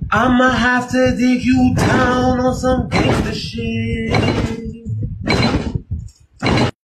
I'ma have to dig you down on some gangster shit.